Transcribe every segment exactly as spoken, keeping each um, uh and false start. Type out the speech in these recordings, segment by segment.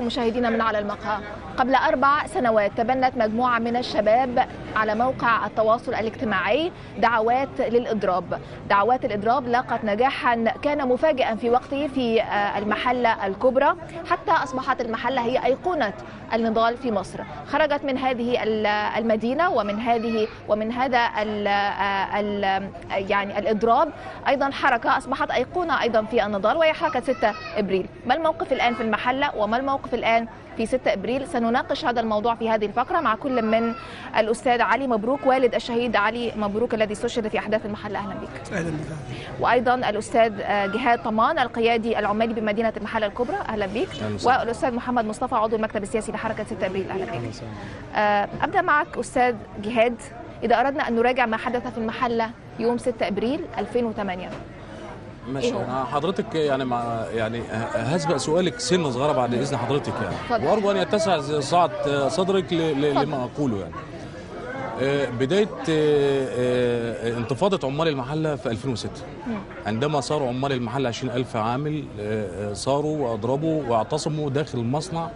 مشاهدينا من على المقهى. قبل أربع سنوات تبنت مجموعة من الشباب على موقع التواصل الاجتماعي دعوات للإضراب. دعوات الإضراب لاقت نجاحا كان مفاجئا في وقته في المحلة الكبرى، حتى أصبحت المحلة هي أيقونة النضال في مصر. خرجت من هذه المدينة ومن هذه ومن هذا ال ال يعني الإضراب أيضا حركة أصبحت أيقونة أيضا في النضال، وهي حركة ستة إبريل. ما الموقف الآن في المحلة وما الموقف الآن في ستة إبريل؟ سنناقش هذا الموضوع في هذه الفقرة مع كل من الأستاذ علي مبروك والد الشهيد علي مبروك الذي استشهد في أحداث المحلة. أهلا بك. أهلا بك. وأيضا الأستاذ جهاد طمان القيادي العمالي بمدينة المحلة الكبرى. أهلا بك. والأستاذ محمد مصطفى عضو المكتب السياسي لحركة ستة إبريل. أهلا بك. أبدأ معك أستاذ جهاد. إذا أردنا أن نراجع ما حدث في المحلة يوم ستة إبريل ألفين وثمانية. ماشي. انا حضرتك يعني مع يعني هسبق سؤالك سنه صغيره بعد اذن حضرتك يعني، وارجو ان يتسع سعه صدرك لما اقوله يعني. بدايه انتفاضه عمال المحله في ألفين وستة، عندما صاروا عمال المحله عشرين ألف عامل صاروا واضربوا واعتصموا داخل المصنع،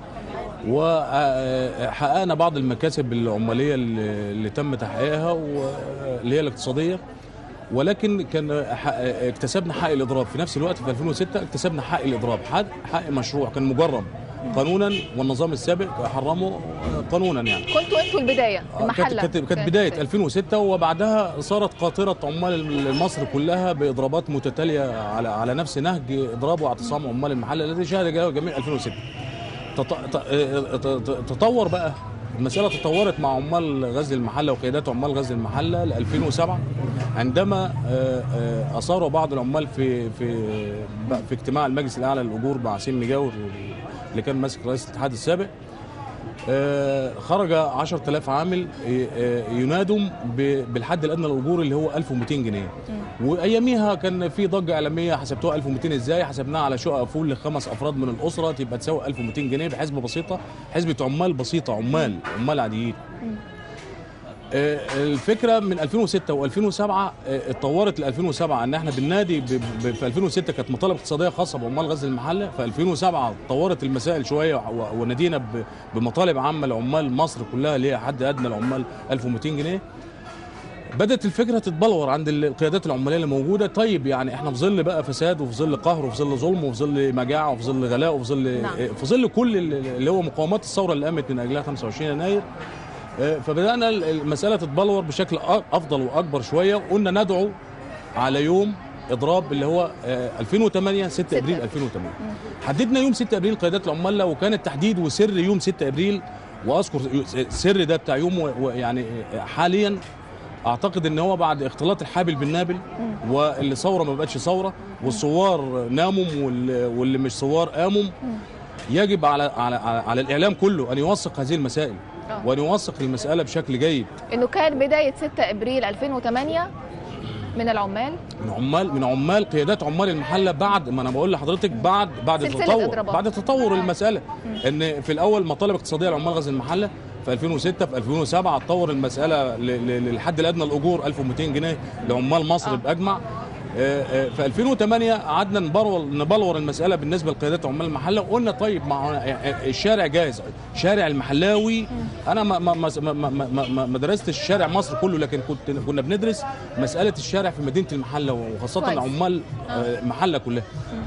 وحققنا بعض المكاسب العماليه اللي تم تحقيقها واللي هي الاقتصاديه، ولكن كان اكتسبنا حق الاضراب في نفس الوقت. في ألفين وستة اكتسبنا حق الاضراب، حق حق مشروع كان مجرم قانونا، والنظام السابق حرمه قانونا يعني. كنتوا انتوا البدايه المحله؟ كانت كانت بدايه ألفين وستة، وبعدها صارت قاطره عمال مصر كلها باضرابات متتاليه على على نفس نهج اضراب واعتصام عمال المحله الذي شهد جميع ألفين وستة. تطور بقى المسألة، تطورت مع عمال غزل المحلة وقيادات عمال غزل المحلة ل ألفين وسبعة، عندما أصاروا بعض العمال في في في اجتماع المجلس الأعلى للأجور مع سين مجاور اللي كان ماسك رئيس الاتحاد السابق. خرج عشرة آلاف عامل ينادوا بالحد الأدنى للأجور اللي هو ألف ومئتين جنيه، واياميها كان في ضجه اعلاميه. حسبتوها ألف ومئتين ازاي؟ حسبناها على شقه فول لخمس افراد من الاسره تبقى تساوي ألف ومئتين جنيه بحسبه بسيطه، حسبه عمال بسيطه، عمال عمال عاديين. الفكره من ألفين وستة وألفين وسبعة اتطورت ل ألفين وسبعة ان احنا بالنادي في ألفين وستة كانت مطالب اقتصاديه خاصه بعمال غزل المحله، في ألفين وسبعة اتطورت المسائل شويه ونادينا بمطالب عامه لعمال مصر كلها اللي هي حد ادنى العمال ألف ومئتين جنيه. بدأت الفكرة تتبلور عند القيادات العمالية اللي موجودة. طيب يعني احنا في ظل بقى فساد وفي ظل قهر وفي ظل ظلم وفي ظل مجاعة وفي ظل غلاء وفي ظل نعم. في ظل كل اللي هو مقاومات الثورة اللي قامت من أجلها خمسة وعشرين يناير. فبدأنا المسألة تتبلور بشكل أفضل وأكبر شوية، وقلنا ندعو على يوم إضراب اللي هو ألفين وثمانية ستة إبريل ألفين وثمانية. حددنا يوم ستة إبريل قيادات العمالة، وكان التحديد وسر يوم ستة إبريل، وأذكر السر ده بتاع يوم يعني حاليا اعتقد ان هو بعد اختلاط الحابل بالنابل، واللي ثوره ما بقتش ثوره، والثوار ناموا واللي مش ثوار قاموا. يجب على على على الاعلام كله ان يوثق هذه المسائل وان يوثق المساله بشكل جيد. انه كان بدايه ستة إبريل ألفين وثمانية من العمال من عمال من عمال قيادات عمال المحله، بعد ما انا بقول لحضرتك بعد بعد التطور بعد تطور المساله، ان في الاول مطالب اقتصاديه لعمال غزل المحله في ألفين وستة، في ألفين وسبعة اتطور المساله للحد الادنى الاجور ألف ومئتين جنيه لعمال مصر باجمع. في ألفين وثمانية قعدنا نبلور نبلور المساله بالنسبه لقيادات عمال المحله، وقلنا طيب مع الشارع جاهز، شارع المحلاوي. انا ما ما ما ما, ما درستش شارع مصر كله، لكن كنت كنا بندرس مساله الشارع في مدينه المحله، وخاصه عمال المحله كلها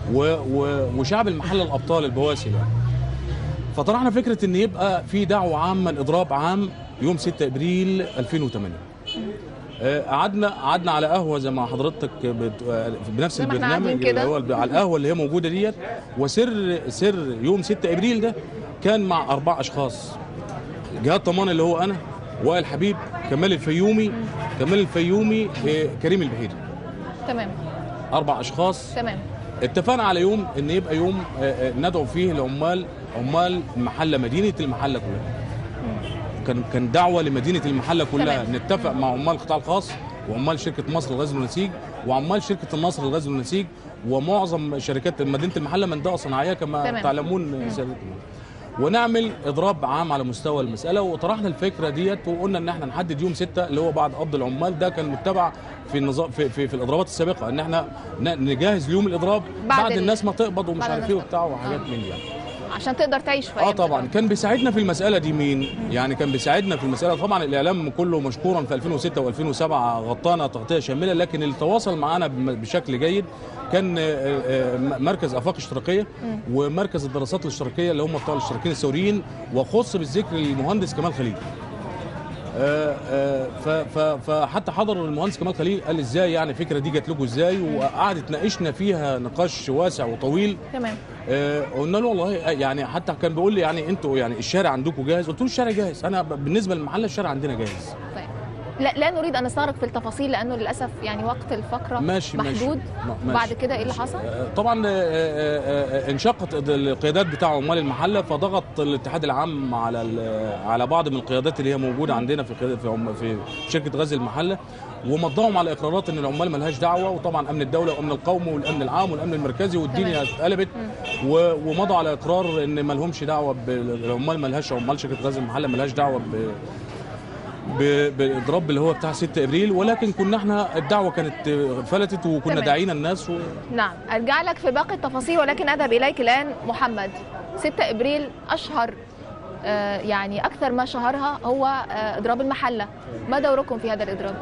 وشعب المحله الابطال البواسل يعني. فطرحنا فكره ان يبقى في دعوه عامه لاضراب عام يوم ستة إبريل ألفين وثمانية. قعدنا قعدنا على قهوه زي ما حضرتك بنفس البرنامج اللي هو على القهوه اللي هي موجوده ديت. وسر سر يوم ستة إبريل ده كان مع اربع اشخاص: جهاد طمان اللي هو انا، وائل حبيب، كمال الفيومي كمال الفيومي كريم البحيري. تمام. اربع اشخاص. تمام. اتفقنا على يوم ان يبقى يوم ندعو فيه لعمال عمال المحله، مدينه المحله كلها. كان كان دعوه لمدينه المحله كلها. تمام. نتفق مع عمال القطاع الخاص وعمال شركه مصر للغزل والنسيج وعمال شركه النصر للغزل والنسيج ومعظم شركات مدينه المحله منطقه صناعيه كما تمام. تعلمون سيادتكم، ونعمل اضراب عام على مستوى المساله. وطرحنا الفكره ديت وقلنا ان احنا نحدد يوم ستة اللي هو بعد قبض العمال. ده كان متبع في النظام في في, في الاضرابات السابقه، ان احنا نجهز ليوم الاضراب بعد, بعد الناس ما تقبض ومش عارف ايه وبتاع وحاجات من دي يعني. عشان تقدر تعيش في اه طبعا. كان بيساعدنا في المساله دي مين؟ يعني كان بيساعدنا في المساله طبعا الاعلام كله مشكورا في ألفين وستة وألفين وسبعة غطانا تغطيه شامله، لكن اللي تواصل معانا بشكل جيد كان مركز افاق اشتراكيه ومركز الدراسات الاشتراكيه اللي هم بتوع الاشتراكيين الثوريين، وخص بالذكر المهندس كمال خليل. فحتى حضر المهندس كمال خليل قال ازاي يعني الفكره دي جات لكم ازاي، وقعد تناقشنا فيها نقاش واسع وطويل. تمام. قلنا له والله يعني حتى كان بيقول لي يعني انتوا يعني الشارع عندكم جاهز؟ قلت له الشارع جاهز، انا بالنسبه للمحل الشارع عندنا جاهز. طيب لا لا نريد ان نستغرق في التفاصيل لانه للاسف يعني وقت الفقره ماشي محدود. ماشي. بعد كده ايه اللي حصل؟ طبعا انشقت القيادات بتاع عمال المحله، فضغط الاتحاد العام على على بعض من القيادات اللي هي موجوده عندنا في في في شركه غزل المحله، ومضاهم على اقرارات ان العمال مالهاش دعوه، وطبعا امن الدوله وامن القومي والامن العام والامن المركزي والدنيا اتقلبت، ومضوا على اقرار ان ما لهمش دعوه بالعمال، مالهاش عمال شركه غزل المحله مالهاش دعوه ب بالاضراب اللي هو بتاع ستة ابريل، ولكن كنا احنا الدعوه كانت فلتت وكنا داعينا الناس و... نعم ارجع لك في باقي التفاصيل، ولكن اذهب اليك الان محمد. ستة ابريل اشهر آه يعني اكثر ما شهرها هو آه اضراب المحله، ما دوركم في هذا الاضراب؟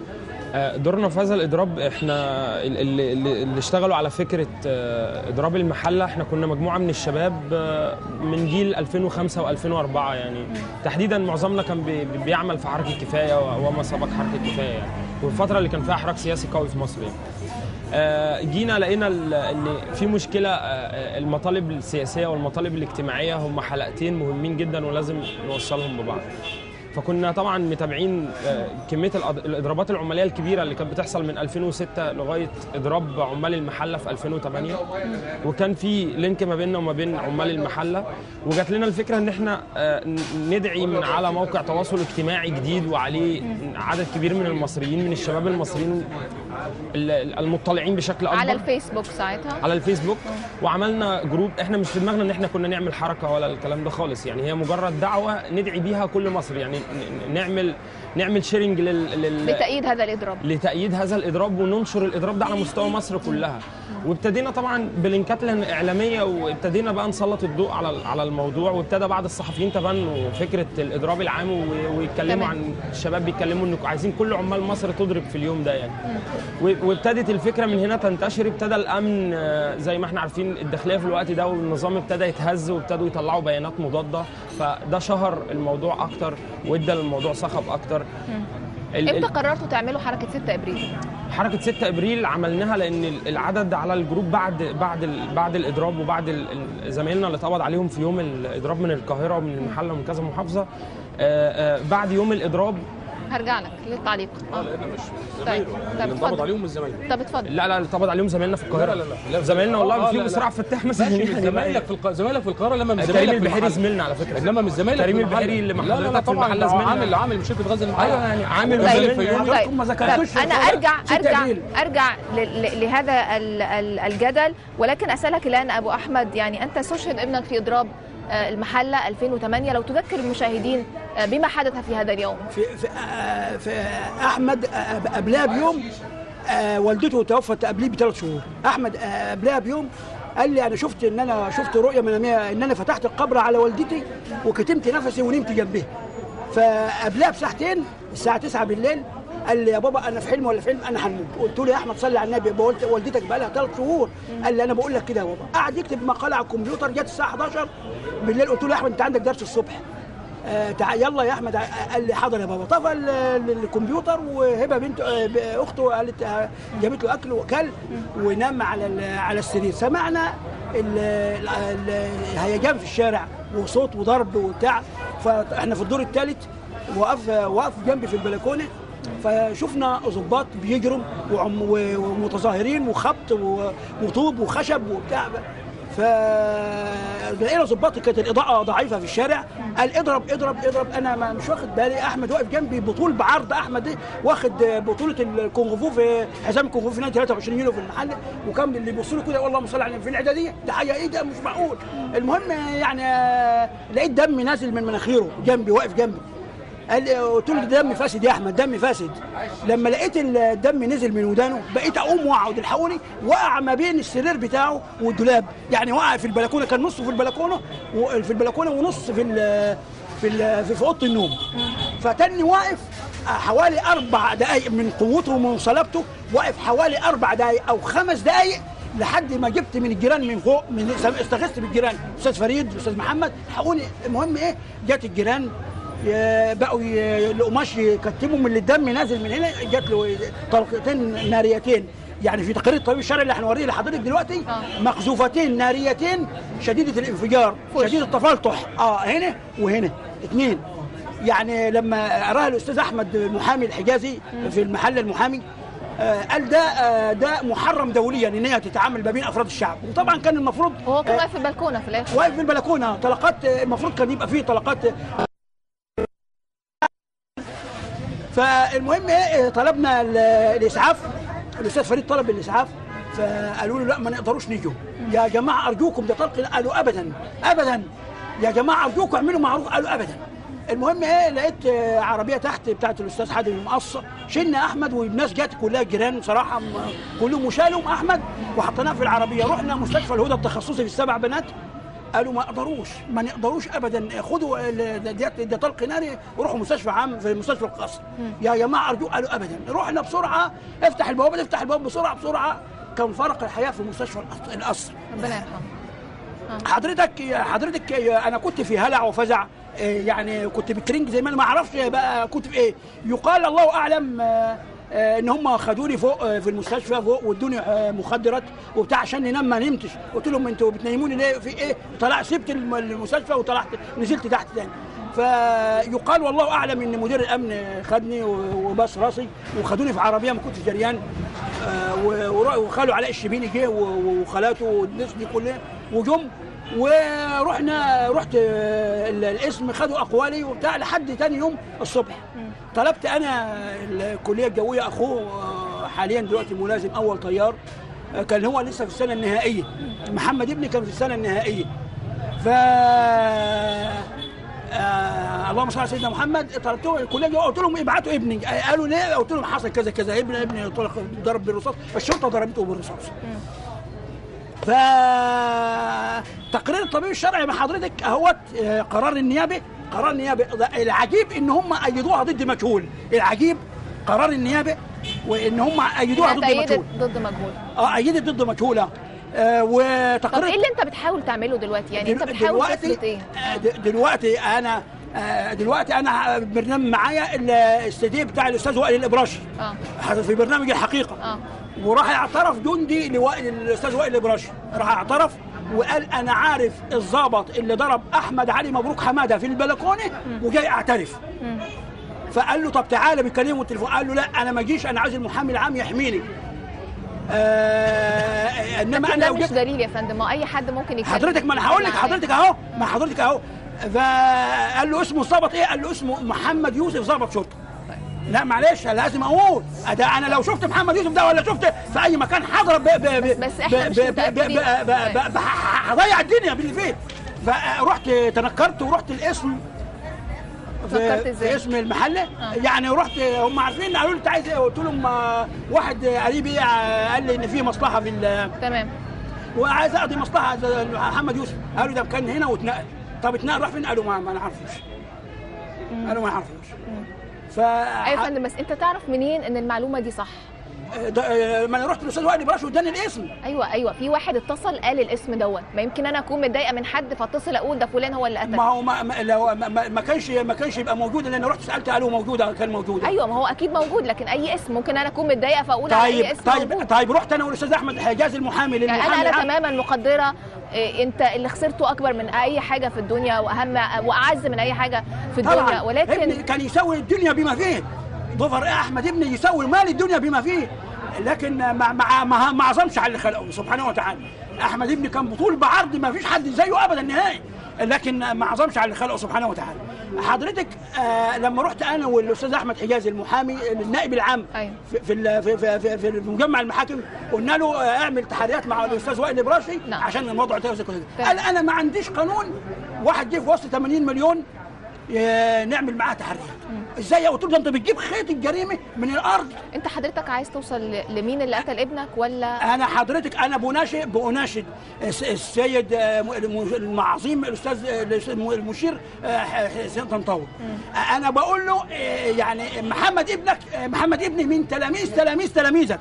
دورنا في هذا الاضراب احنا اللي, اللي اشتغلوا على فكره اضراب المحله، احنا كنا مجموعه من الشباب من جيل ألفين وخمسة وألفين وأربعة يعني تحديدا، معظمنا كان بيعمل في حركه كفايه وما سبق حركه كفايه يعني، والفتره اللي كان فيها حراك سياسي قوي في مصر يعني. جينا لقينا ان في مشكله، المطالب السياسيه والمطالب الاجتماعيه هم حلقتين مهمين جدا ولازم نوصلهم ببعض. فكنا طبعا متابعين كميه الاضرابات العماليه الكبيره اللي كانت بتحصل من ألفين وستة لغايه اضراب عمال المحله في ألفين وثمانية، وكان في لينك ما بيننا وما بين عمال المحله، وجات لنا الفكره ان احنا ندعي من على موقع تواصل اجتماعي جديد وعليه عدد كبير من المصريين، من الشباب المصريين المطلعين بشكل اكبر على الفيسبوك ساعتها، على الفيسبوك وعملنا جروب. احنا مش في دماغنا ان احنا كنا نعمل حركه ولا الكلام ده خالص يعني، هي مجرد دعوه ندعي بيها كل مصر يعني، نعمل نعمل شيرنج لل... لل... لتأييد هذا الاضراب لتأييد هذا الاضراب وننشر الاضراب ده على مستوى مصر كلها. وابتدينا طبعا بلينكات اعلاميه، وابتدينا بقى نسلط الضوء على على الموضوع، وابتدى بعض الصحفيين تبنوا فكره الاضراب العام ويتكلموا عن الشباب، بيتكلموا انه عايزين كل عمال مصر تضرب في اليوم ده يعني. وابتدت الفكره من هنا تنتشر، ابتدى الامن زي ما احنا عارفين الداخليه في الوقت ده والنظام ابتدى يتهز، وابتدوا يطلعوا بيانات مضاده، فده شهر الموضوع اكتر وادى للموضوع صخب اكتر. امتى قررتوا تعملوا حركه ستة ابريل؟ حركه ستة ابريل عملناها لان العدد على الجروب بعد بعد بعد الاضراب، وبعد زمايلنا اللي اتقبض عليهم في يوم الاضراب من القاهره ومن المحله ومن كذا محافظه، بعد يوم الاضراب هرجع لك للتعليق. اه لا مش طيب اللي اتقبض عليهم الزمايل. طب اتفضل. لا لا اللي اتقبض عليهم زمايلنا في القاهره. لا لا لا زمايلنا والله في مصراع فتاح مثلا. زمايلك في القاهره، زمايلك في القاهره لما مش زمايلك كريم البحيري زميلنا على فكره، انما مش زمايلك كريم البحيري اللي مع حضرتك في المحله زميلنا، عامل عامل من شركه غزل المحله. ايوه يعني عامل طيب ما ذكرتوش. انا ارجع ارجع ارجع لهذا الجدل، ولكن اسالك الان ابو احمد، يعني انت استشهد ابنك في اضراب المحله ألفين وثمانية، لو تذكر المشاهدين بما حدث في هذا اليوم. في في, في احمد قبلها بيوم والدته توفت قبليه بثلاث شهور. احمد قبلها بيوم قال لي انا شفت ان انا شفت رؤيه مناميه ان انا فتحت القبر على والدتي وكتمت نفسي ونمت جنبها. فقبلها بساعتين الساعه تسعة بالليل قال لي يا بابا انا في حلم ولا في حلم انا هنموت. قلت له يا احمد صلي على النبي، قلت والدتك بقى لها ثلاث شهور. قال لي انا بقول لك كده يا بابا. قعد يكتب مقاله على الكمبيوتر، جت الساعه حداشر بالليل قلت له يا احمد انت عندك درس الصبح، آه تعال يلا يا احمد. قال لي حاضر يا بابا. طفى الكمبيور، وهبه بنت اخته قالت جابت له اكل وكل ونام على على السرير. سمعنا الهيجان في الشارع وصوت وضرب وبتاع، فاحنا في الدور الثالث، وقف وقف جنبي في البلكونه، فشفنا ضباط بيجروا ومتظاهرين وخبط وطوب وخشب وبتاع. فلقينا ضباط كانت الاضاءه ضعيفه في الشارع، قال اضرب اضرب اضرب. انا ما مش واخد بالي، احمد واقف جنبي بطول بعرض، احمد ده واخد بطوله الكونغ فو في حزام الكونغ فو في نادي ثلاثة وعشرين كيلو في المحل، وكان اللي بيبصوا له كده والله صل على في الاعداديه ده حاجه ايه ده مش معقول. المهم يعني لقيت دم نازل من مناخيره جنبي، واقف جنبي. قال لي قلت له دم فاسد يا احمد دم فاسد. لما لقيت الدم نزل من ودانه بقيت اقوم واقعد الحقوني، وقع ما بين السرير بتاعه والدولاب، يعني وقع في البلكونه، كان نصه في البلكونه وفي البلكونه ونص في ال في ال في اوضه النوم. فتني واقف حوالي اربع دقائق من قوته ومن صلابته، واقف حوالي اربع دقائق او خمس دقائق لحد ما جبت من الجيران من فوق، من استغثت بالجيران، استاذ فريد استاذ محمد حقوني. المهم ايه، جت الجيران بقوا القماش يكتموا من اللي الدم نازل من هنا، جات له طلقتين ناريتين، يعني في تقرير الطبيب الشرعي اللي هنوريه لحضرتك دلوقتي مقذوفتين ناريتين شديده الانفجار شديد التفلطح اه هنا وهنا اثنين. يعني لما قراها الاستاذ احمد المحامي الحجازي في المحل المحامي آه قال ده آه ده محرم دوليا ان هي تتعامل ما بين افراد الشعب. وطبعا كان المفروض هو كان واقف في البلكونه في الاخر، واقف في البلكونه، طلقات المفروض كان يبقى فيه طلقات. فالمهم ايه، طلبنا الاسعاف، الاستاذ فريد طلب الاسعاف، فقالوا له لا ما نقدروش نيجوا يا جماعه ارجوكم ده طلق. قالوا ابدا ابدا يا جماعه ارجوكم اعملوا معروف. قالوا ابدا. المهم ايه، لقيت عربيه تحت بتاعت الاستاذ حاتم المقص، شلنا احمد والناس جت كلها جيران بصراحه كلهم، وشالهم احمد وحطيناه في العربيه. رحنا مستشفى الهدى التخصصي في السبع بنات، قالوا ما نقدروش ما نقدروش ابدا، خدوا ده طلق ناري وروحوا مستشفى عام في مستشفى القصر يا جماعه ارجو. قالوا ابدا. رحنا بسرعه، افتح البوابه افتح البوابه بسرعه بسرعه، كان فرق الحياه في مستشفى القصر. ربنا يرحمه. حضرتك حضرتك انا كنت في هلع وفزع، يعني كنت بالترنج زي ما انا ما اعرفش بقى كنت في ايه. يقال الله اعلم ان هم خدوني فوق في المستشفى فوق وادوني مخدرات وبتاع عشان ننام، ما نمتش. قلت لهم انتوا بتنيموني ليه في ايه؟ طلعت سبت المستشفى وطلعت نزلت تحت تاني. فيقال والله اعلم ان مدير الامن خدني وباص راسي وخدوني في عربيه ما كنتش جريان، وخالوا علاء الشبيني جه وخالاته والناس دي كلها وجم، ورحنا رحت الاسم خدوا اقوالي وبتاع لحد تاني يوم الصبح. طلبت انا الكليه الجويه، اخوه حاليا دلوقتي ملازم اول طيار، كان هو لسه في السنه النهائيه، محمد ابني كان في السنه النهائيه. ف آه اللهم صل على سيدنا محمد. طلبتهم الكليه الجويه، قلت لهم ابعتوا ابني. قالوا ليه؟ قلت لهم حصل كذا كذا، ابن ابني ضرب بالرصاص، الشرطه ضربته بالرصاص. ف تقرير الطبيب الشرعي مع حضرتك اهوت، قرار النيابه قرار النيابه. العجيب ان هم ايدوها ضد مجهول، العجيب قرار النيابه وان هم ايدوها ضد مجهول. ضد مجهول اه ايدت ضد مجهوله. آه وتقرير. طب ايه اللي انت بتحاول تعمله دلوقتي؟ يعني انت بتحاول تثبت ايه؟ دلوقتي انا دلوقتي انا برنامج معايا الاستديو بتاع الاستاذ وائل الابراشي اه في برنامج الحقيقه اه وراح اعترف جندي لوائل الاستاذ وائل الابراشي، راح اعترف وقال انا عارف الضابط اللي ضرب احمد علي مبروك حماده في البلكونه وجاي اعترف. مم. فقال له طب تعالى بيكلمه التليفون، قال له لا انا ما اجيش، انا عايز المحامي العام يحميني. آه انما انا ده مش دليل يا فندم، ما اي حد ممكن يتكلم. حضرتك ما انا هقول لك حضرتك اهو، ما حضرتك اهو. فقال له اسمه ضابط ايه؟ قال له اسمه محمد يوسف ضابط شرطه. لا معلش لازم اقول ده، انا لو شفت محمد يوسف ده ولا شفت في اي مكان هضرب بس احنا مش متاكدين، هضيع الدنيا باللي فيه. فرحت تنكرت ورحت الاسم في, في اسم المحله آه. يعني رحت هم عارفين، قالوا لي انت عايز ايه؟ قلت لهم واحد قريبي قال لي ان في مصلحه في تمام وعايز اقضي مصلحه محمد يوسف. قالوا ده كان هنا واتنقل. طب اتنقل راح فين؟ قالوا ما, ما نعرفوش. قالوا ما نعرفوش. ف ايوه يا فندم، بس انت تعرف منين ان المعلومه دي صح؟ ما انا رحت للاستاذ وائل الابراشي واداني الاسم. ايوه ايوه في واحد اتصل قال الاسم دوت، ما يمكن انا اكون متضايقه من حد فاتصل اقول ده فلان هو اللي قتل. ما هو ما, ما لو ما, ما كانش ما كانش يبقى موجود، لان رحت سالت قالوا موجود، كان موجود. ايوه ما هو اكيد موجود، لكن اي اسم ممكن انا اكون متضايقه فاقول طيب على اي اسم طيب موجود. طيب رحت انا والاستاذ احمد حجازي المحامي للمحامي يعني انا انا تماما مقدره إيه انت اللي خسرته اكبر من اي حاجه في الدنيا واهم واعز من اي حاجه في الدنيا، ولكن ابني كان يسوي الدنيا بما فيه. ظفر احمد ابني يسوي مال الدنيا بما فيه، لكن ما ما ما, ما عظمش على اللي خلقه سبحانه وتعالى. احمد ابني كان بطول بعرض ما فيش حد زيه ابدا نهائي، لكن ما عظمش على اللي خلقه سبحانه وتعالى. حضرتك آه لما رحت انا والاستاذ احمد حجازي المحامي النائب العام أيوة. في في في في, في مجمع المحاكم، قلنا له آه اعمل تحريات مع الاستاذ وائل الابراشي عشان الموضوع ده. قال انا ما عنديش قانون. واحد جه في وسط ثمانين مليون نعمل معاها تحريات. ازاي؟ قلت له انت بتجيب خيط الجريمه من الارض. انت حضرتك عايز توصل لمين اللي قتل ابنك ولا؟ انا حضرتك انا بناشد بناشد السيد المعظيم الاستاذ المشير حسين طنطاوي. انا بقول له يعني محمد ابنك، محمد ابني من تلاميذ تلاميذ تلاميذك،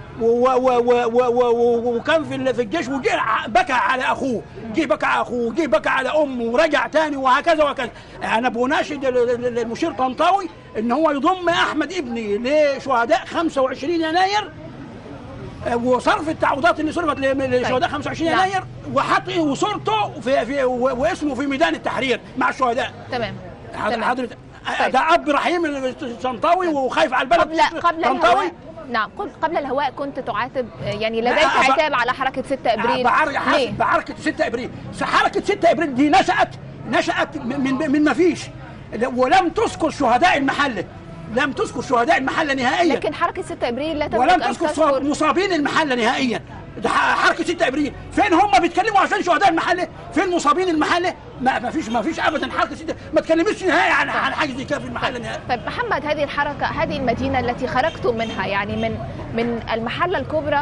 وكان في في الجيش وجه بكى على اخوه، جه بكى على اخوه، جه بكى على امه ورجع تاني وهكذا وهكذا. انا بناشد المشير طنطاوي ان هو يضم احمد ابني لشهداء خمسة وعشرين يناير وصرف التعويضات اللي صرفت لشهداء خمسة وعشرين يناير وحط وصورته في في واسمه في ميدان التحرير مع الشهداء. تمام. حضرتك ده اب رحيم طنطاوي وخايف على البلد. قبل قبل طنطاوي. نعم، قبل الهواء كنت تعاتب، يعني لديك عتاب على حركة ستة ابريل. ليه؟ بحركة ستة ابريل، حركة ستة ابريل دي نشأت نشأت من من ما فيش، ولم تذكر شهداء المحلة، لم تذكر شهداء المحلة نهائيا. لكن حركة ستة ابريل لا تملك ولم تذكر مصابين المحلة نهائيا. ده حركة ستة ابريل، فين هم بيتكلموا عشان شهداء المحلة؟ فين مصابين المحلة؟ ما ما فيش ما فيش ابدا. حركة ستة ما تكلمش نهائي عن عن حاجة زي كده في المحلة نهائي. طيب محمد، هذه الحركة، هذه المدينة التي خرجتم منها، يعني من من المحلة الكبرى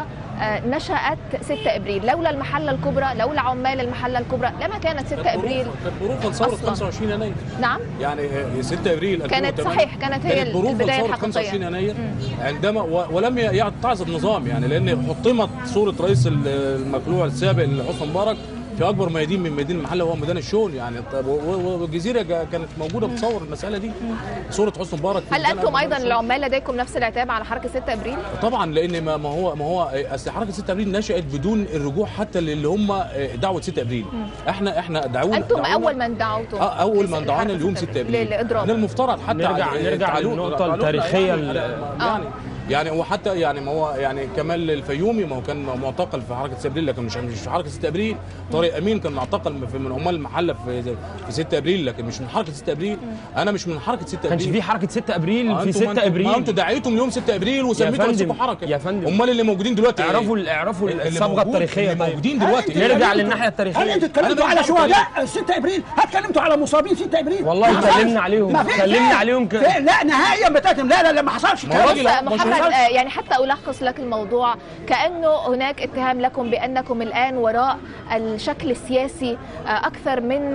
نشأت ستة ابريل، لولا المحلة الكبرى، لولا عمال المحلة الكبرى لما كانت ستة ابريل. كانت بروفا ثورة خمسة وعشرين يناير. نعم؟ يعني ستة ابريل كانت صحيح، كانت هي البداية الحقيقية خمسة وعشرين يناير عندما ولم يتعظ النظام، يعني لان حطمت صورة رئيس المخلوع السابق لحسني مبارك في اكبر ميادين من ميادين المحله وهو ميدان الشغل، يعني والجزيره كانت موجوده بتصور المساله دي، صوره حسني مبارك. هل انتم ايضا العمال لديكم نفس العتاب على حركه ستة ابريل؟ طبعا، لان ما ما هو ما هو اصل حركه ستة ابريل نشات بدون الرجوع حتى اللي هم دعوه ستة ابريل. احنا احنا دعونا انتم دعونا اول من دعوتم اه اول من دعانا اليوم ستة ابريل للاضراب. من المفترض حتى نرجع نرجع للنقطه التاريخيه يعني يعني وحتى يعني ما هو يعني كمال الفيومي ما هو كان معتقل في حركه ستة ابريل، لكن مش مش في حركه ستة ابريل. طارق امين كان معتقل من عمال المحله في في ستة ابريل، لكن مش من حركه ستة ابريل. انا مش من حركه ستة ابريل. كانش في حركه ستة ابريل في ستة ابريل. ما انتوا دعيتم يوم ستة ابريل وسميتوا نفسكم حركه يا فندم. امال اللي موجودين دلوقتي اعرفوا اعرفوا الصبغه التاريخيه اللي موجودين دلوقتي. نرجع للناحيه التاريخيه. هل انتوا اتكلمتوا على شهداء ستة ابريل؟ اتكلمتوا على مصابين ستة ابريل؟ والله اتكلمنا عليهم اتكلمنا عليهم لا نهائيا بتاتم. لا لا ما حصلش كلام محمد. يعني حتى ألخص لك الموضوع، كأنه هناك اتهام لكم بأنكم الآن وراء الشكل السياسي أكثر من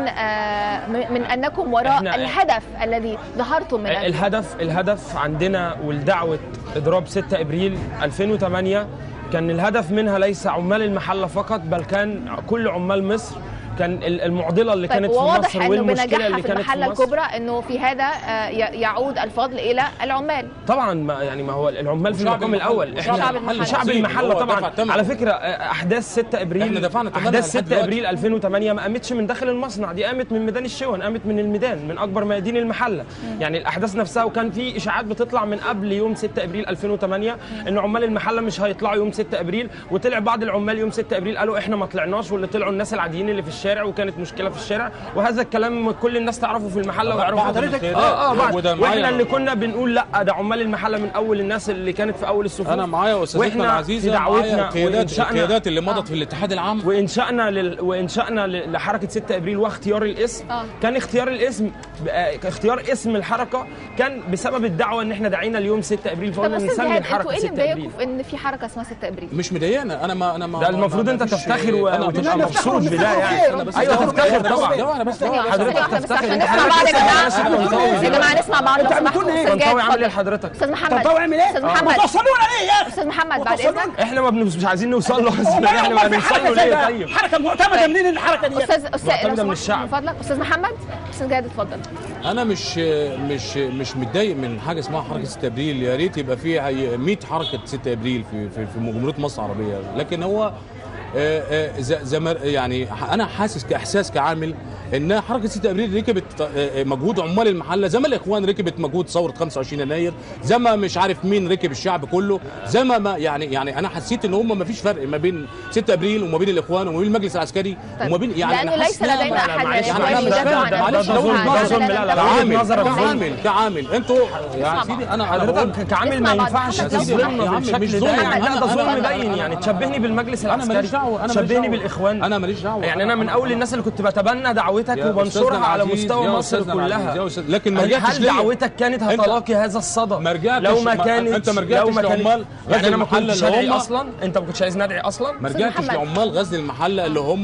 من أنكم وراء الهدف الذي ظهرتم من أجله. الهدف الهدف عندنا والدعوة إضراب ستة ابريل ألفين وثمانية كان الهدف منها ليس عمال المحلة فقط، بل كان كل عمال مصر. كان المعضله اللي طيب كانت في مصر والمشكله اللي كانت في المحله الكبرى انه في هذا يعود الفضل الى العمال. طبعا ما يعني ما هو العمال في المقام الاول احنا شعب المحله, شعب المحلة طبعا. على فكره احداث ستة ابريل احنا دفعنا احداث ستة ابريل ألفين وثمانية ما قامتش من داخل المصنع، دي قامت من ميدان الشون، قامت من الميدان، من اكبر ميادين المحله. يعني الاحداث نفسها، وكان في اشاعات بتطلع من قبل يوم ستة ابريل ألفين وثمانية ان عمال المحله مش هيطلعوا يوم ستة ابريل، وطلع بعض العمال يوم ستة ابريل قالوا احنا ما طلعناش، واللي طلعوا الناس العاديين اللي في الشارع، وكانت مشكله في الشارع. وهذا الكلام كل الناس تعرفه في المحله ويعرفوا حضرتك. اه اه بعد واحنا اللي كنا بنقول لا ده عمال المحله من اول الناس اللي كانت في اول الصفوف. انا معايا استاذتنا العزيزه معايا قيادات القيادات اللي مضت آه. في الاتحاد العام، وانشانا لل... وانشانا لحركه ستة ابريل واختيار الاسم. آه. كان اختيار الاسم اختيار اسم الحركه كان بسبب الدعوه ان احنا دعينا اليوم ستة ابريل، فقلنا نسمي الحركه ستة ابريل. ايه اللي ان في حركه اسمها ستة ابريل؟ مش مضايقنا. انا ما انا ما ده المفروض انت تفتخر وتبقى مبسوط بده يعني. ايوه تفتخر طبعا. انا بس حضرتك تفتخر. نسمع بعض يا جماعه. يا جماعه نسمع بعض. طنطاوي عامل ايه لحضرتك؟ استاذ محمد. طنطاوي عامل ايه؟ استاذ محمد توصلونا ليه يا اخي؟ استاذ محمد بعد اذنك. احنا ما مش عايزين نوصل له اصلا. احنا ما بنوصل له ليه؟ طيب حركه معتمده منين الحركه دي؟ استاذ استاذ من الشعب. من فضلك استاذ محمد. استاذ جاد اتفضل. انا مش مش مش متضايق من حاجه اسمها حركه ستة ابريل. يا ريت يبقى في مية حركه ستة ابريل في في, في جمهوريه مصر العربيه، لكن هو زي يعني انا حاسس كاحساس كعامل ان حركه ستة ابريل ركبت مجهود عمال المحله، زي ما الاخوان ركبت مجهود ثوره خمسة وعشرين يناير، زي ما مش عارف مين ركب الشعب كله، زي ما يعني يعني انا حسيت ان هم ما فيش فرق ما بين ستة ابريل وما بين الاخوان وما بين المجلس العسكري وما بين يعني لانه ليس لدينا احد معلش كعامل كعامل انتوا يا سيدي انا حضرتك كعامل ما ينفعش تظلمنا بالشكل ده. لا ده ظلم باين يعني تشبهني بالمجلس العسكري. دعوه، انا شبهني بالاخوان. انا ماليش دعوه، يعني انا من اول الناس اللي كنت بتبنى دعوتك وبنشرها على مستوى مصر كلها. لكن ما رجعتش هل دعوتك كانت هتلاقي هذا الصدى؟ ما رجعتش. لو ما كانت انت ما رجعتش لعمال يعني انا ما كنتش ادعي اصلا، انت ما كنتش عايز ندعي اصلا. ما رجعتش لعمال غزل المحله اللي هم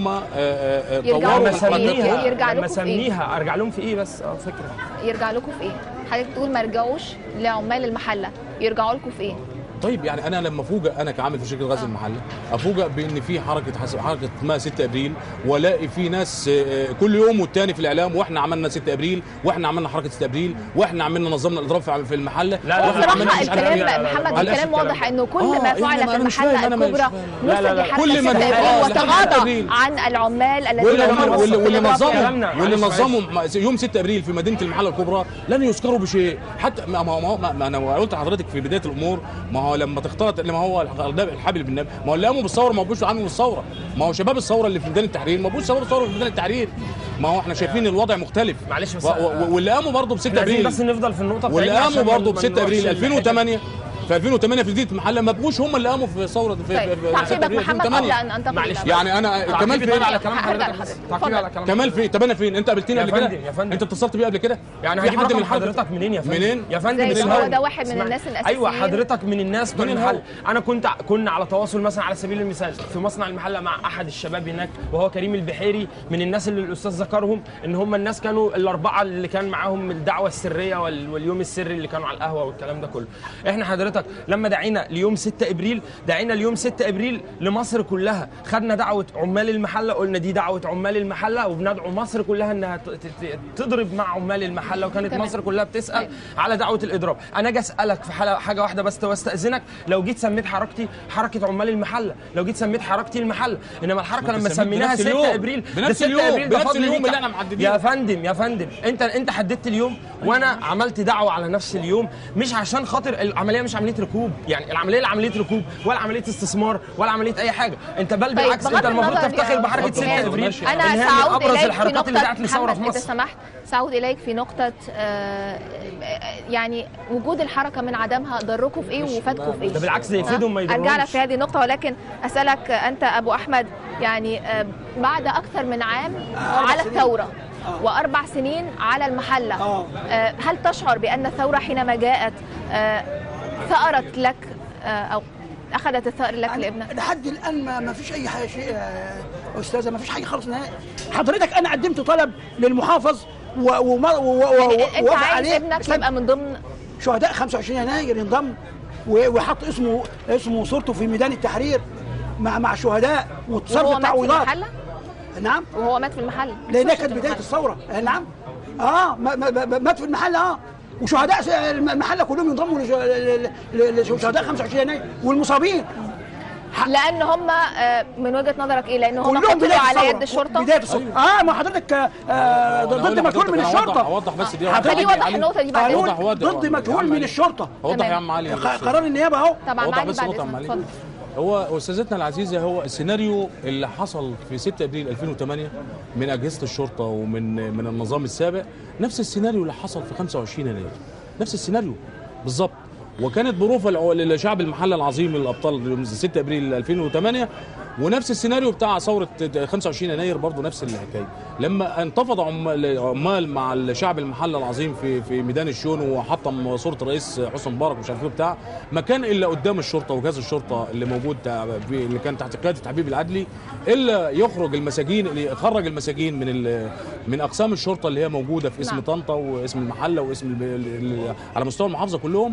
طوروا مسميها يرجع لكم مسميها ارجع لهم في ايه؟ بس اه فكره يرجع لكم في ايه؟ حضرتك تقول ما رجعوش لعمال المحله، يرجعوا لكم في ايه؟ طيب يعني انا لما افوجئ انا كعامل في شركه غزل المحله افوجئ بان في حركه حس... حركه اسمها ستة ابريل، والاقي في ناس كل يوم والتاني في الاعلام واحنا عملنا ستة ابريل واحنا عملنا حركه ستة ابريل واحنا عملنا نظمنا الاضراب في المحله. لا لا بصراحه الكلام محمد الكلام واضح انه كل ما فعل في المحله الكبرى نسب لحركه ستة ابريل وتغاضى عن العمال الذين واللي نظموا واللي نظموا يوم ستة ابريل في مدينه المحله الكبرى لن يذكروا بشيء. حتى ما, ما, ما انا قلت لحضرتك في بدايه الامور، ما هو لما تختلط لما هو الحبل بالنبي، ما هو اللي قاموا بالثوره ما بقوش عاملين الثوره، ما هو شباب الثوره اللي في ميدان التحرير ما بقوش شباب الثوره في ميدان التحرير، ما هو احنا شايفين الوضع مختلف. معلش بس واللي قاموا برضه ب ستة ابريل بس نفضل في النقطه واللي قاموا برضه ب ستة ابريل ألفين وثمانية في ألفين وثمانية في مدينه المحله ما بقوش هم اللي قاموا في ثوره في طيب تعقيبك محمد قبل ان انتقل. معلش يعني انا كمال فين على كلام حضرتك؟ تعقيب على كلام كمال فين؟ طب انا فين؟ انت قابلتني قبل كده؟ يا فندم انت اتصلت بيه قبل كده؟ يعني في حد من حضرتك منين يا فندم؟ منين؟ يا فندم من هو ده واحد من الناس الاساسيين. ايوه حضرتك من الناس بتوع المحل. انا كنت كنا على تواصل مثلا على سبيل المثال في مصنع المحله مع احد الشباب هناك وهو كريم البحيري، من الناس اللي الاستاذ ذكرهم ان هم الناس كانوا الاربعه اللي كان معاهم الدعوه السريه واليوم السري اللي كانوا على القهوه والكلام ده كله. احنا حضرتك لما دعينا ليوم ستة ابريل دعينا اليوم ستة ابريل لمصر كلها، خدنا دعوه عمال المحله قلنا دي دعوه عمال المحله وبندعو مصر كلها انها تضرب مع عمال المحله، وكانت تمام. مصر كلها بتسال أيوة. على دعوه الاضراب. انا اجي اسالك في حاجه واحده بس واستاذنك، لو جيت سميت حركتي حركه عمال المحله، لو جيت سميت حركتي المحله، انما الحركه لما سميناها ستة ابريل بنفس اليوم بنفس اليوم اللي احنا محددينه. يا فندم يا فندم انت انت حددت اليوم وانا عملت دعوه على نفس اليوم، مش عشان خاطر العمليه مش عمليه ركوب، يعني العمليه لا عمليه ركوب ولا عمليه استثمار ولا عمليه اي حاجه، انت بل بالعكس انت المفروض تفتخر بحركه ستة ابريل. انا ساعود ابرز اليك الحركات في اللي دعت للثوره في مصر. مصر. اذا سمحت ساعود اليك في نقطه آه يعني وجود الحركه من عدمها ضركم في ايه وفادكم في ايه؟ ده بالعكس ده يفيدهم ما يضرهمش. ارجع لك في هذه النقطه، ولكن اسالك انت ابو احمد، يعني آه بعد اكثر من عام على الثوره واربع سنين على المحله، آه هل تشعر بان الثوره حينما جاءت آه ثأرت لك آه او اخذت الثأر لك لابنك؟ لحد الان ما, ما فيش اي حاجه شيء استاذه، ما فيش حاجه خالص نهائي. حضرتك انا قدمت طلب للمحافظ ووافق عليه ابنك يبقى من ضمن شهداء خمسة وعشرين يناير، ينضم وحط اسمه اسمه وصورته في ميدان التحرير مع مع شهداء وتصرف التعويضات. نعم وهو مات في المحل لان كانت بدايه الثوره. نعم اه مات في المحل اه وشهداء المحله كلهم ينضموا لشهداء خمسة وعشرين يناير والمصابين. لان هم من وجهه نظرك ايه؟ لان هم قتلوا على يد الشرطه بدايه الثوره. اه ما حضرتك آه ضد مجهول من الشرطه. اوضح بس دي خليه يوضح النقطه دي بعدين. ضد مجهول من الشرطه. اوضح يا عم علي قرار النيابه اهو. طبعا معالي بعد. هو استاذتنا العزيزه، هو السيناريو اللي حصل في ستة ابريل ألفين وثمانية من اجهزه الشرطه ومن من النظام السابق نفس السيناريو اللي حصل في خمسة وعشرين يناير، نفس السيناريو بالظبط. وكانت بروفه لشعب المحله العظيم الابطال ستة ابريل ألفين وثمانية، ونفس السيناريو بتاع ثوره خمسة وعشرين يناير برضه نفس الحكايه. لما انتفض عمال مع الشعب المحله العظيم في في ميدان الشون وحطم صوره الرئيس حسني مبارك مش عارف ايه بتاع، ما كان الا قدام الشرطه وجهاز الشرطه اللي موجود اللي كان تحت قياده حبيب العدلي الا يخرج المساجين، اللي خرج المساجين من من اقسام الشرطه اللي هي موجوده في اسم طنطا واسم المحله واسم على مستوى المحافظه كلهم،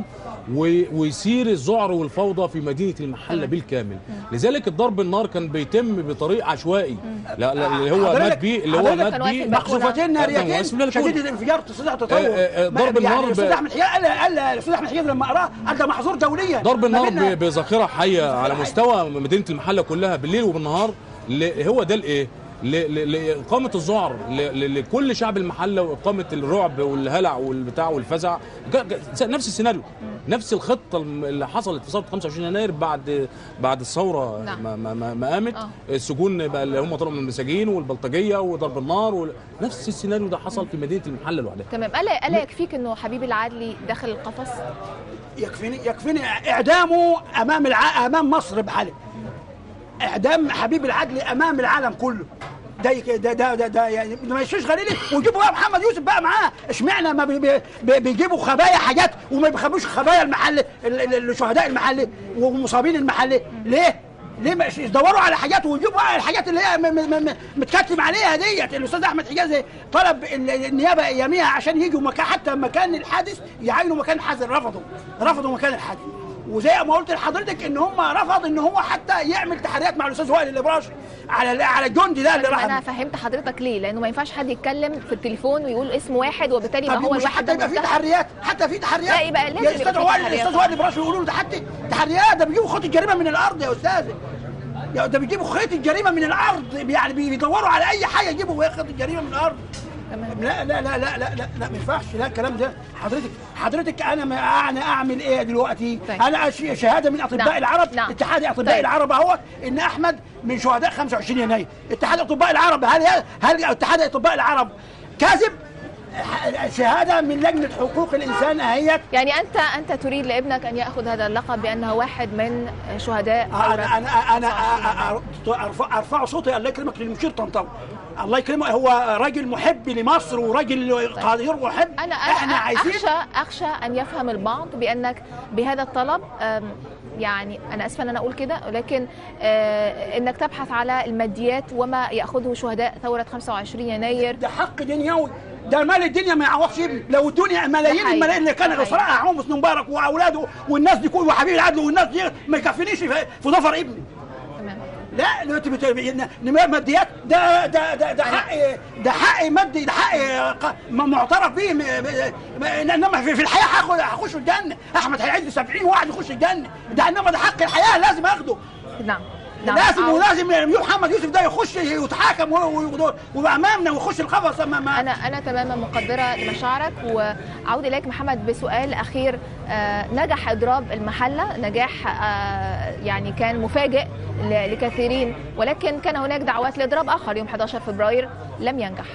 ويسير الذعر والفوضى في مدينه المحله بالكامل. لذلك الضرب النار كان بيتم بطريق عشوائي. لا لا اللي هو مات بيه اللي هو مات بيه مقذوفتين ناريتين شديد الانفجار تستطيع تطور. ضرب النار الاستاذ احمد حياد قال الاستاذ احمد حياد لما قراه قال ده محظور دوليا. ضرب النار بذاخره حيه على مستوى مدينه المحله كلها بالليل وبالنهار، هو ده الايه؟ لإقامة الذعر لكل شعب المحلة وإقامة الرعب والهلع والبتاع والفزع. نفس السيناريو، نفس الخطة اللي حصلت في ثورة خمسة وعشرين يناير بعد بعد الثورة. نعم. ما ما ما قامت آه. السجون بقى اللي هم طلعوا من المساجين والبلطجية وضرب النار و... نفس السيناريو ده حصل في مدينة المحلة لوحدها. تمام. ألا ألا يكفيك إنه حبيب العدلي داخل القفص؟ يكفيني يكفيني إعدامه أمام الع... أمام مصر بحاله. اعدام حبيب العدل امام العالم كله. ده ده ده ده, ده يعني ما يشيش غليلي ويجيبوا بقى محمد يوسف بقى معاه. اشمعنى ما بي بي بيجيبوا خبايا حاجات وما بيخبوش خبايا المحل الشهداء المحلي ومصابين المحلي؟ ليه؟ ليه مش يدوروا على حاجات ويجيبوا بقى الحاجات اللي هي متكتم عليها ديت؟ الاستاذ احمد حجازي طلب النيابه اياميها عشان يجوا مكان، حتى مكان الحادث يعينوا مكان الحادث، رفضوا رفضوا مكان الحادث. وزي ما قلت لحضرتك ان هم رفض ان هو حتى يعمل تحريات مع الاستاذ وائل الابراشي على على الجندي ده اللي راح. انا فهمت حضرتك ليه، لانه ما ينفعش حد يتكلم في التليفون ويقول اسم واحد وبالتالي يبقى هو الواحد ده. حتى يبقى في تحريات، حتى في تحريات. لا يبقى لازم يبقى الاستاذ وائل الاستاذ وائل الابراشي يقولوا له ده حتى تحريات، ده بيجيبوا خيط الجريمه من الارض يا استاذ، ده بيجيبوا خيط الجريمه من الارض، يعني بيدوروا على اي حاجه يجيبوا خيط الجريمه من الارض. لا لا لا لا لا لا لا ما ينفعش، لا الكلام ده. حضرتك حضرتك انا ما انا اعمل ايه دلوقتي؟ طيب. انا شهاده من اطباء نعم. العرب نعم. اتحاد اطباء طيب. العرب اهوت ان احمد من شهداء خمسة وعشرين يناير. اتحاد اطباء العرب هل هل اتحاد اطباء العرب كاذب؟ شهاده من لجنه حقوق الانسان اهيت. يعني انت انت تريد لابنك ان ياخذ هذا اللقب بانه واحد من شهداء انا انا انا ارفع ارفع صوتي الله يكرمك للمشير طنطاوي، الله يكرمه، هو راجل محب لمصر وراجل قادر ومحب. انا انا عايزين اخشى اخشى ان يفهم البعض بانك بهذا الطلب، يعني انا اسفه ان انا اقول كده، ولكن انك تبحث على الماديات وما ياخذه شهداء ثوره خمسة وعشرين يناير. ده حق دنيوي، ده مال الدنيا ما يعوضش ابني. لو الدنيا ملايين الملايين اللي كان اسراء عمرو حسني مبارك واولاده والناس دي كلها وحبيب العدل والناس دي ما يكفينيش في ظفر ابني. تمام. لا دلوقتي ماديات، ده ده ده ده حق، ده حق مادي، ده حق معترف به. انما في الحياه هاخد هخش الجنه، احمد هيعد سبعين واحد يخش الجنه، ده انما ده حق الحياه لازم اخده. نعم. نعم. لازم ولازم محمد يوسف ده يخش يتحاكم وامامنا ويخش القفص. ما انا انا تماما مقدره لمشاعرك. وعود اليك محمد بسؤال اخير. آه نجح اضراب المحله نجاح آه يعني كان مفاجئ لكثيرين، ولكن كان هناك دعوات لاضراب اخر يوم أحد عشر فبراير لم ينجح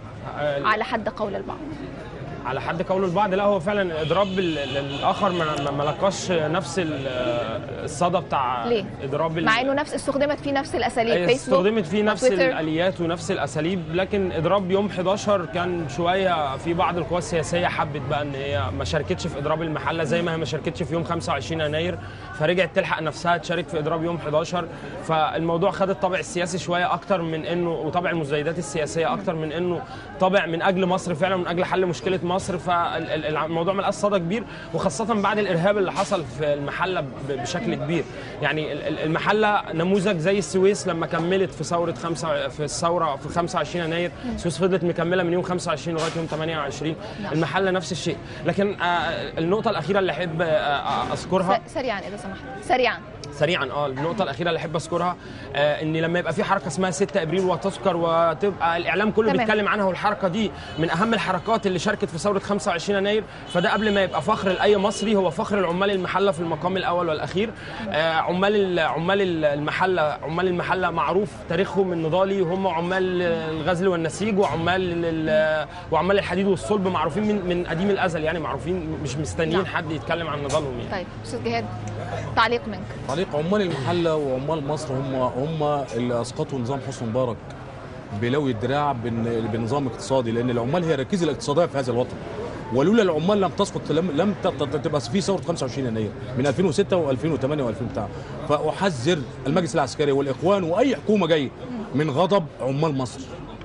على حد قول البعض. على حد قول البعض لا، هو فعلا اضراب الاخر ما لقاش نفس الصدى بتاع ليه؟ اضراب مع انه نفس استخدمت فيه نفس الاساليب، فيسبوك استخدمت فيه نفس الاليات ونفس الاساليب، لكن اضراب يوم أحد عشر كان شويه في بعض القوى السياسيه حبت بقى ان هي ما شاركتش في اضراب المحله زي ما هي ما شاركتش في يوم خمسة وعشرين يناير، فرجعت تلحق نفسها تشارك في اضراب يوم أحد عشر. فالموضوع خد الطابع السياسي شويه اكتر من انه، وطابع المزايدات السياسيه اكتر من انه طابع من اجل مصر فعلا، من اجل حل مشكله مصر. فالموضوع ما لقاش صدى كبير، وخاصه بعد الارهاب اللي حصل في المحله بشكل كبير. يعني المحله نموذج زي السويس لما كملت في ثوره خمسة في الثوره في خمسة وعشرين يناير، السويس فضلت مكمله من يوم خمسة وعشرين لغايه يوم ثمانية وعشرين، المحله نفس الشيء. لكن النقطه الاخيره اللي احب اذكرها سريعا اذا سمحت، سريعا سريعا اه النقطه الاخيره اللي احب اذكرها آه ان لما يبقى في حركه اسمها ستة ابريل وتذكر وتبقى الاعلام كله تمام. بيتكلم عنها، والحركه دي من اهم الحركات اللي شاركت في ثوره خمسة وعشرين يناير، فده قبل ما يبقى فخر لاي مصري هو فخر العمال المحله في المقام الاول والاخير. آه عمال عمال المحله عمال المحله معروف تاريخهم النضالي، هم عمال الغزل والنسيج وعمال وعمال الحديد والصلب، معروفين من من قديم الازل، يعني معروفين، مش مستنيين حد يتكلم عن نضالهم يعني. طيب استاذ جهاد، تعليق منك. تعليق عمال المحله وعمال مصر هم هم اللي اسقطوا نظام حسني مبارك بلوي الدراع بنظام اقتصادي، لان العمال هي الركيزه الاقتصاديه في هذا الوطن، ولولا العمال لم تسقط، لم لم تبقى في ثوره خمسة وعشرين يناير من ألفين وستة وألفين وثمانية وألفين بتاع. فاحذر المجلس العسكري والاخوان واي حكومه جايه من غضب عمال مصر.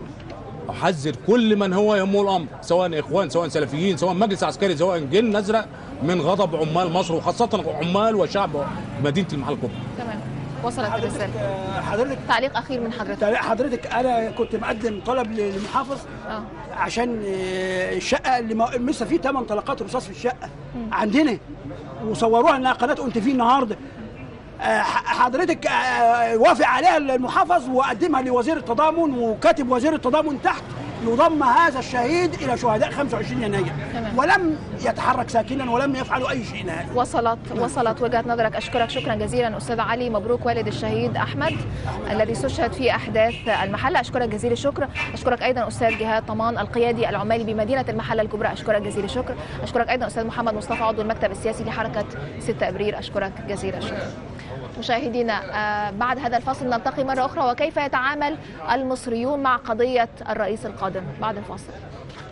احذر كل من هو يهمه الامر، سواء اخوان سواء سلفيين سواء مجلس عسكري سواء جن ازرق، من غضب عمال مصر وخاصه عمال وشعب مدينه المحله الكبرى. تمام، وصلت الرساله. حضرتك تعليق اخير من حضرتك. حضرتك انا كنت مقدم طلب للمحافظ اه عشان الشقه اللي لسه فيه ثمان طلقات رصاص في الشقه م. عندنا، وصوروها انها قناه انت فيه النهارده. حضرتك وافق عليها المحافظ وقدمها لوزير التضامن، وكاتب وزير التضامن تحت يضم هذا الشهيد الى شهداء خمسة وعشرين يناير، ولم يتحرك ساكنا ولم يفعلوا اي شيء نهائي. وصلت وصلت وجهه نظرك. اشكرك شكرا جزيلا استاذ علي. مبروك والد الشهيد احمد الذي استشهد في احداث المحله. اشكرك جزيل الشكر. اشكرك ايضا استاذ جهاد طمان القيادي العمالي بمدينه المحله الكبرى. اشكرك جزيل الشكر. اشكرك ايضا استاذ محمد مصطفى عضو المكتب السياسي لحركه ستة ابريل. اشكرك جزيل الشكر. مشاهدينا بعد هذا الفاصل نلتقي مرة أخرى، وكيف يتعامل المصريون مع قضية الرئيس القادم بعد الفاصل.